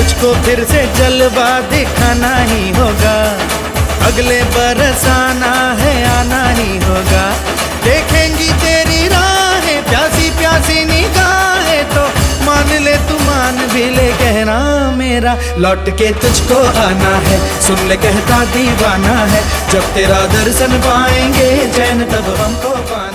तुझको फिर से जलवा दिखाना ही होगा। अगले बरस आना है, आना ही होगा। देखेंगी तेरी राहें प्यासी प्यासी निगाहें, तो मान ले तू मान भी ले कहना मेरा, लौट के तुझको आना है। सुन ले कहता दीवाना है, जब तेरा दर्शन पाएंगे चैन तब हमको पाएंगे।